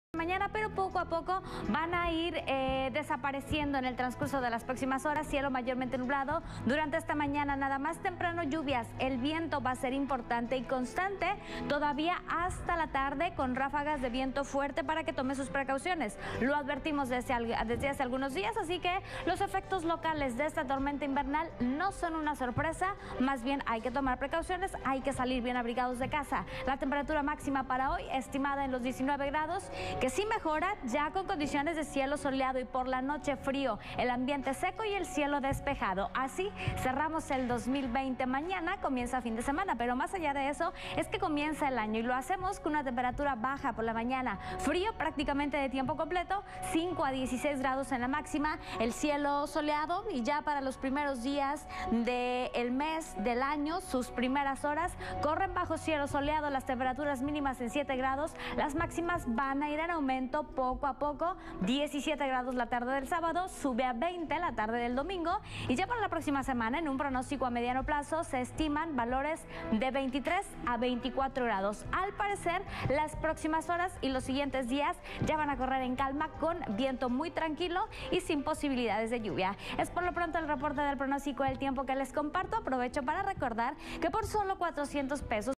Mañana, pero poco a poco van a ir desapareciendo en el transcurso de las próximas horas. Cielo mayormente nublado durante esta mañana, nada más temprano lluvias. El viento va a ser importante y constante todavía hasta la tarde, con ráfagas de viento fuerte para que tome sus precauciones. Lo advertimos desde hace algunos días, así que los efectos locales de esta tormenta invernal no son una sorpresa, más bien hay que tomar precauciones, hay que salir bien abrigados de casa. La temperatura máxima para hoy estimada en los 19 grados, que sí mejora ya con condiciones de cielo soleado y por la noche frío, el ambiente seco y el cielo despejado. Así cerramos el 2020. Mañana comienza fin de semana, pero más allá de eso es que comienza el año y lo hacemos con una temperatura baja por la mañana, frío prácticamente de tiempo completo, 5 a 16 grados en la máxima, el cielo soleado y ya para los primeros días del mes del año, sus primeras horas corren bajo cielo soleado, las temperaturas mínimas en 7 grados, las máximas van a ir en aumento poco a poco. 17 grados la tarde del sábado, sube a 20 la tarde del domingo y ya para la próxima semana, en un pronóstico a mediano plazo, se estiman valores de 23 a 24 grados. Al parecer, las próximas horas y los siguientes días ya van a correr en calma, con viento muy tranquilo y sin posibilidades de lluvia. Es por lo pronto el reporte del pronóstico del tiempo que les comparto. Aprovecho para recordar que por solo 400 pesos